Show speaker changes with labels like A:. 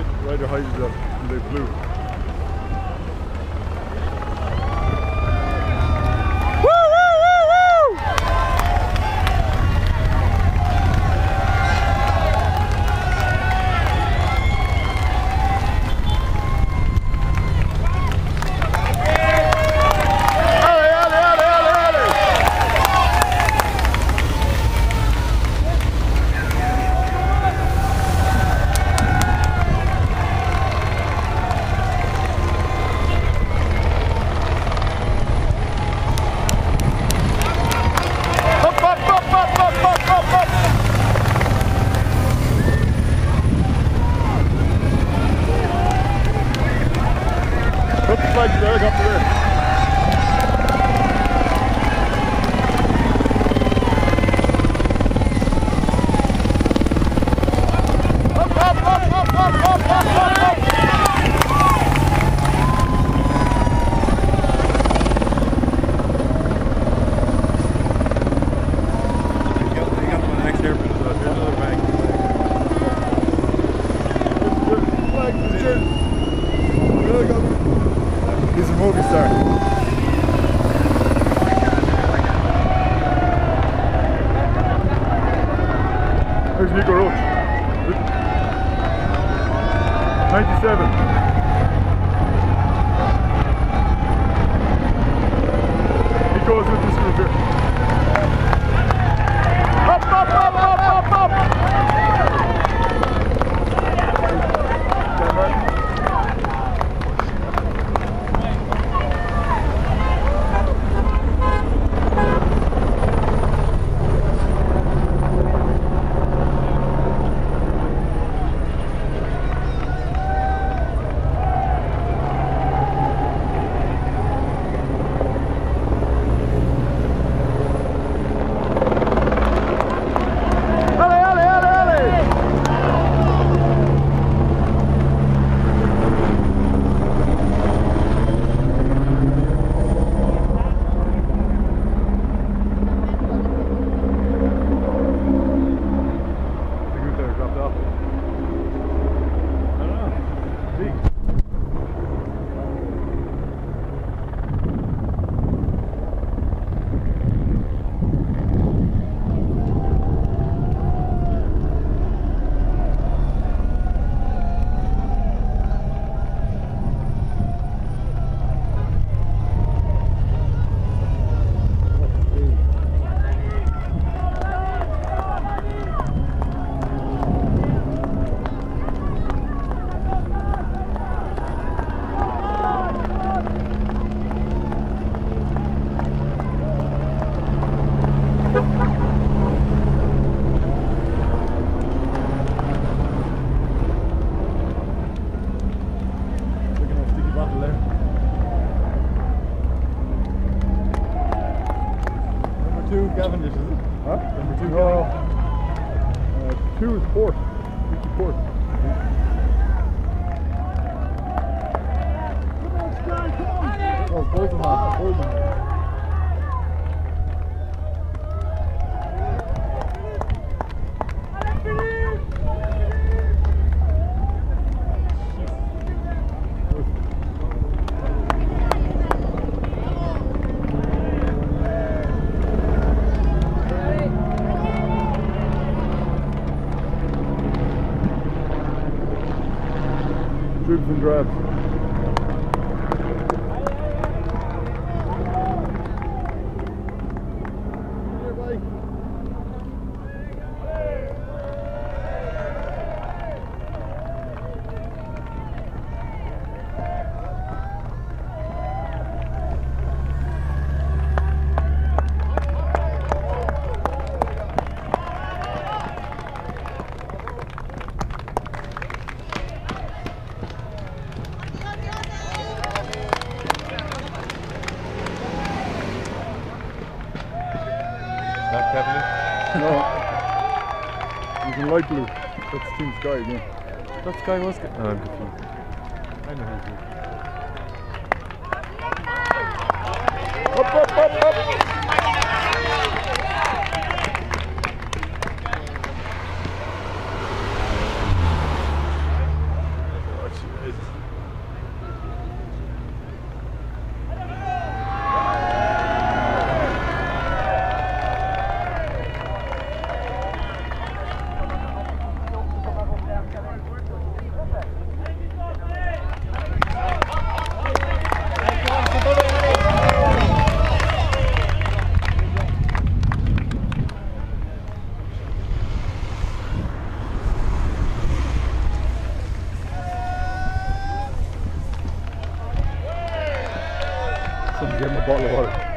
A: rider height is in the blue. He's a movie star. There's Nico Roach. 97. He goes with this group here. Up, up, up, up, up, up! Cavendish, is it? Huh? Number 2 Cavendish. 2 is fourth. 54th. Oh, both of them. Dribs and drabs.
B: That Cavendish?
A: No. He's in light blue. That's Team Sky again.
B: That Sky was good. Oh, I'm confused. I know who's good.
A: Up, up, up, up! get him a bottle of water.